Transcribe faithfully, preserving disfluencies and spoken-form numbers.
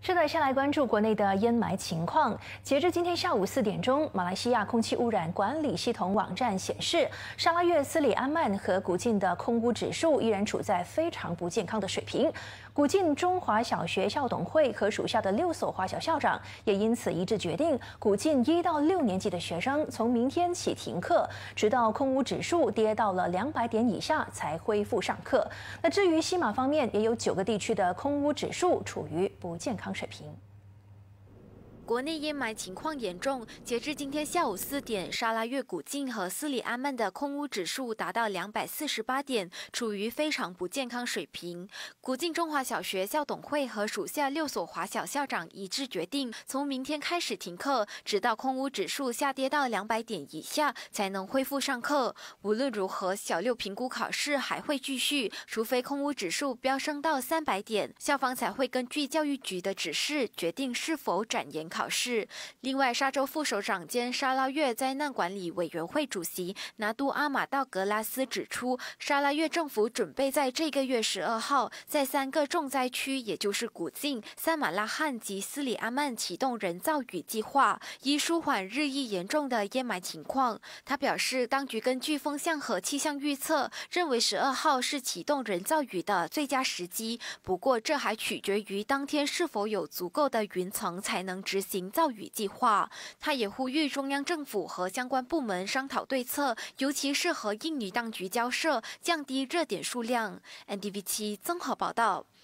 是的，先来关注国内的烟霾情况。截至今天下午四点钟，马来西亚空气污染管理系统网站显示，沙拉越、斯里安曼和古晋的空污指数依然处在非常不健康的水平。古晋中华小学校董会和属下的六所华小校长也因此一致决定，古晋一到六年级的学生从明天起停课，直到空污指数跌到了两百点以下才恢复上课。那至于西马方面，也有九个地区的空污指数处于不健康水平。 国内烟霾情况严重，截至今天下午四点，沙拉越、古晋和斯里安曼的空污指数达到两百四十八点，处于非常不健康水平。古晋中华小学校董会和属下六所华小校长一致决定，从明天开始停课，直到空污指数下跌到两百点以下，才能恢复上课。无论如何，小六评估考试还会继续，除非空污指数飙升到三百点，校方才会根据教育局的指示决定是否展延考试。另外，沙州副首长兼沙拉越灾难管理委员会主席拿督阿马道格拉斯指出，沙拉越政府准备在这个月十二号，在三个重灾区，也就是古晋、三马拉罕及斯里安曼启动人造雨计划，以舒缓日益严重的烟霾情况。他表示，当局根据风向和气象预测，认为十二号是启动人造雨的最佳时机。不过，这还取决于当天是否有足够的云层，才能执行造雨计划。他也呼吁中央政府和相关部门商讨对策，尤其是和印尼当局交涉，降低热点数量。N D V 七综合报道。